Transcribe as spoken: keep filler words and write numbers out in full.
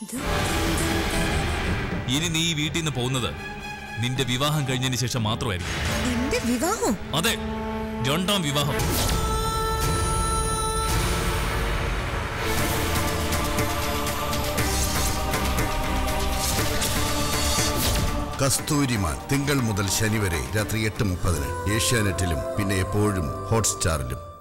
ഇനി നീ ഈ വീട്ടിൽ നിന്ന് പോകുന്നത് നിന്റെ വിവാഹം കഴിഞ്ഞതിന് ശേഷം മാത്രമായിരിക്കും. എന്റെ വിവാഹം? അതെ, രണ്ടാം വിവാഹം. കസ്തൂരിമാൻ തിങ്കൾ മുതൽ ശനി വരെ രാത്രി എട്ട് മുപ്പതിന് ഏഷ്യാനെറ്റിലും പിന്നെ എപ്പോഴും ഹോട്ട്സ്റ്റാറിലും.